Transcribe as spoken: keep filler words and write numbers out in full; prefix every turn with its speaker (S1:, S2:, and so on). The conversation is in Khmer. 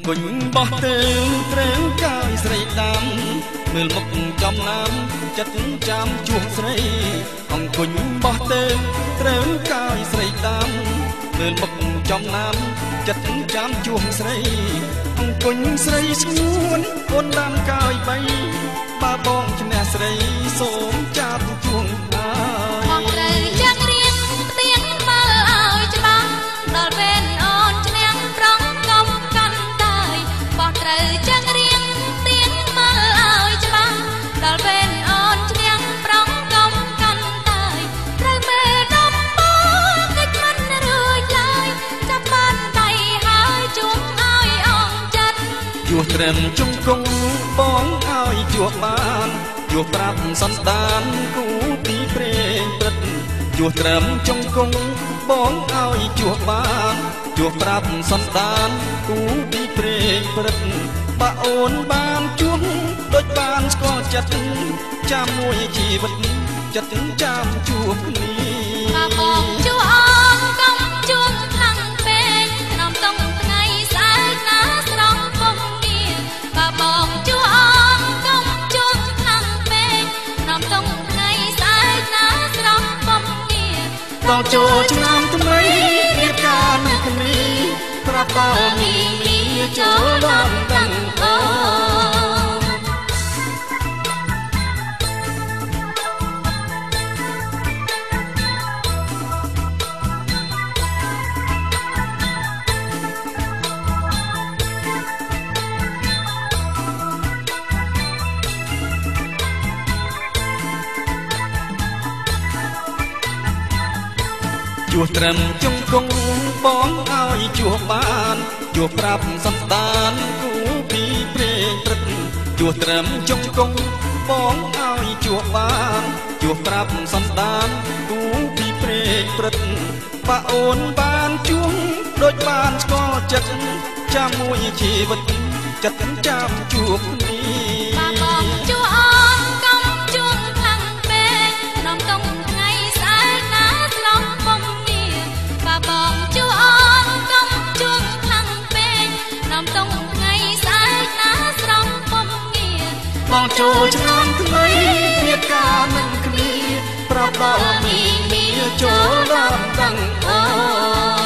S1: គុញបោះទៅត្រូវកាយស្រីដាំមើលមុខចំណាំចិត្តចាំជួបស្រីអង្គុញបោះទៅត្រូវកាយស្រីដាំមើលមុខចំណាំចិត្តចាំជួបស្រីអង្គុញស្រីស្ងួនអូនដាំកាយបីបាបងឈ្នះស្រីសូមចាប់ជួងហើយ
S2: មកត្រូវចាំរៀងផ្ទៀងមើលឲ្យច្បាស់ដល់ពេលអូនឈ្នះប្រងកុំកាន់តែបោះត្រូវចាំរៀងផ្ទៀងមើលឲ្យច្បាស់ដល់ពេលអូនឈ្នះប្រងកុំកាន់តែត្រូវមើលដំបងកិច្ចមិនរួចឡើយចាប់បានដៃហើយជួងឲ្យអងចិត្ត
S1: ជួត្រឹមជង្គង់បងឲ្យជួបានជួប្រាប់សន្តានគូទីព្រេងព្រឹកជួត្រឹមជង្គង់បងឲ្យជួបានជួប្រាប់សន្តានគូទីព្រេងព្រឹកបើអូនបានជួបដូចបានស្គាល់ចិត្តចាំមួយជីវិតចិត្តចាំជួបគ្នា
S2: បើបងជួអងកំជួងខ្លាំងពេកក្នុងតុងថ្ងៃស្អែកណាស្រងពុំងារបើបងជួអងកំជួងខ្លាំងពេកក្នុងតុងថ្ងៃស្អែកណាស្រងពុំងារ
S1: បងចូលឆ្នាំថ្មីរៀបការនឹងគ្នាប្រាប់បងមីមីចូលដល់ដឹងអូជួត្រឹមជង្គង់បងឲ្យជួបានជួប្រាប់សន្តានគូពីព្រេងព្រឹកជួត្រឹមជង្គង់បងឲ្យជួបានជួប្រាប់សន្តានគូពីព្រេងព្រឹកបើអូនបានជួងដូចបានស្គាល់ចិត្តចាំមួយជីវិតចិត្តចាំជួបគ្នា
S2: បើបងជួអងកំជួងខ្លាំងពេកក្នុងតុងថ្ងៃស្អែកណាស្រងពុំបងជួអងកំជួងខ្លាំងពេកក្នុងតុងថ្ងៃស្អែកណាស្រងពុំងារ
S1: បងចូលឆ្នាំថ្មីរៀបការនឹងគ្នាប្រាប់បងមីមីចូលដល់ដឹងអូ